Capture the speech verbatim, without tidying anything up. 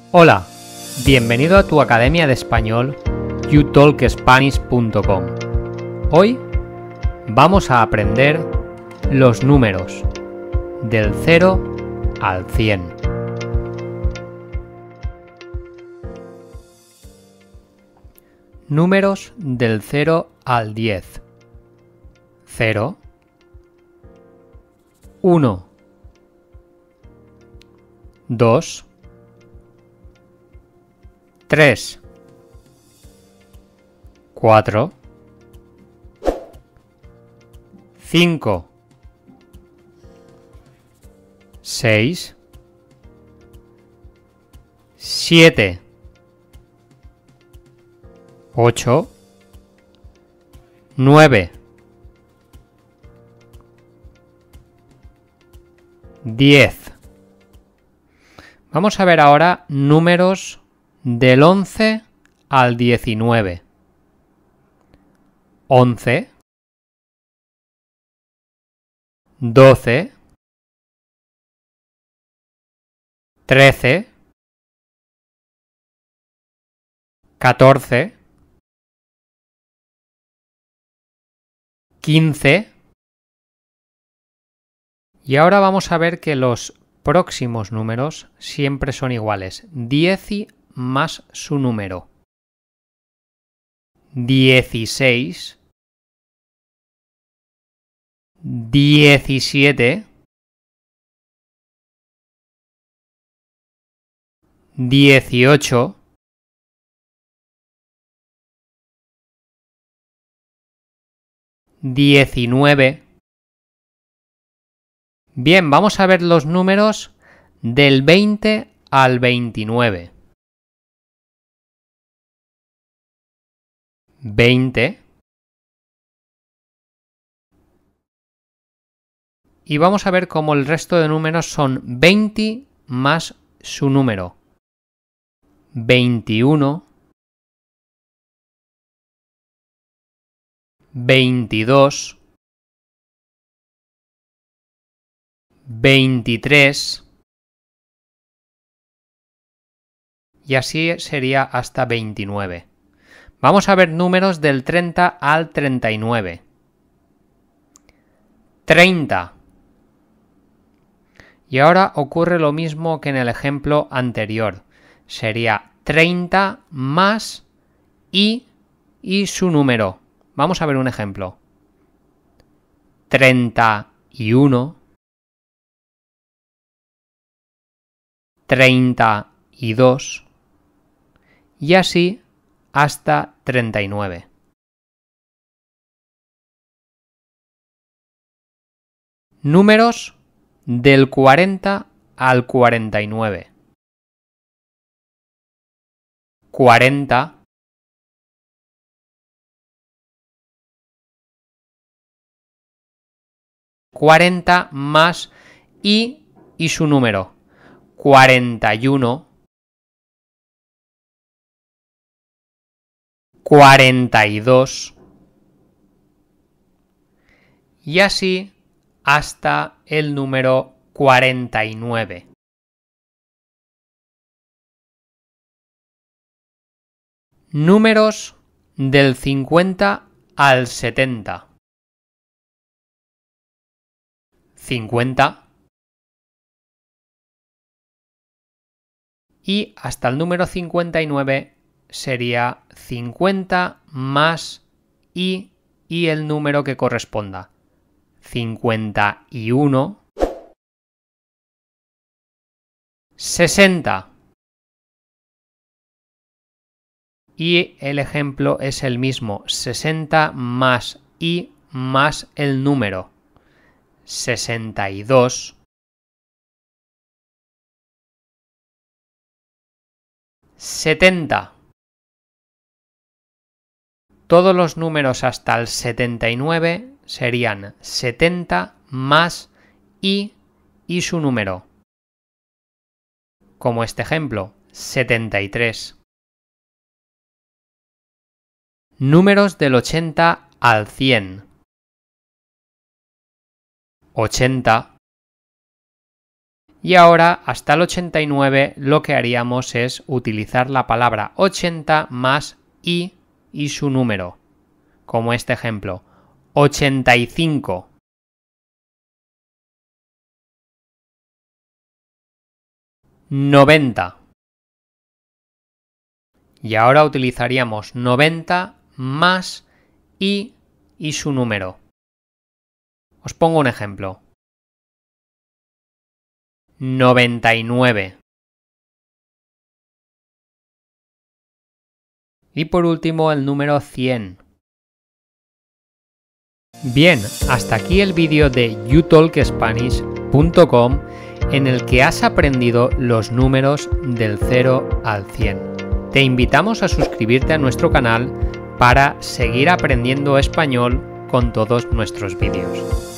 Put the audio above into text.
Hola, bienvenido a tu academia de español you talk spanish punto com. Hoy vamos a aprender los números del cero al cien. Números del cero al diez. cero, uno, dos, tres, cuatro, cinco, seis, siete, ocho, nueve, diez. Vamos a ver ahora números del once al diecinueve. once, doce, trece, catorce, quince. Y ahora vamos a ver que los próximos números siempre son iguales. diez más su número. dieciséis, diecisiete, dieciocho, diecinueve. Bien, vamos a ver los números del veinte al veintinueve. veinte. Y vamos a ver cómo el resto de números son veinte más su número. veintiuno, veintidós, veintitrés, y así sería hasta veintinueve. Vamos a ver números del treinta al treinta y nueve. treinta. Y ahora ocurre lo mismo que en el ejemplo anterior. Sería treinta más y y su número. Vamos a ver un ejemplo. treinta y uno, treinta y dos, y así hasta treinta y nueve. Números del cuarenta al cuarenta y nueve. cuarenta, cuarenta más y y su número. cuarenta y uno, cuarenta y dos, y así hasta el número cuarenta y nueve. Números del cincuenta al setenta. cincuenta. Y hasta el número cincuenta y nueve sería cincuenta más y y el número que corresponda. cincuenta y uno, sesenta. Y el ejemplo es el mismo, sesenta más y más el número. sesenta y dos, setenta. Todos los números hasta el setenta y nueve serían setenta más y y su número. Como este ejemplo, setenta y tres. Números del ochenta al cien. ochenta. Y ahora, hasta el ochenta y nueve, lo que haríamos es utilizar la palabra ochenta más i y su número, como este ejemplo, ochenta y cinco. noventa. Y ahora utilizaríamos noventa más i y su número. Os pongo un ejemplo. noventa y nueve. Y por último el número cien. Bien, hasta aquí el vídeo de you talk spanish punto com en el que has aprendido los números del cero al cien. Te invitamos a suscribirte a nuestro canal para seguir aprendiendo español con todos nuestros vídeos.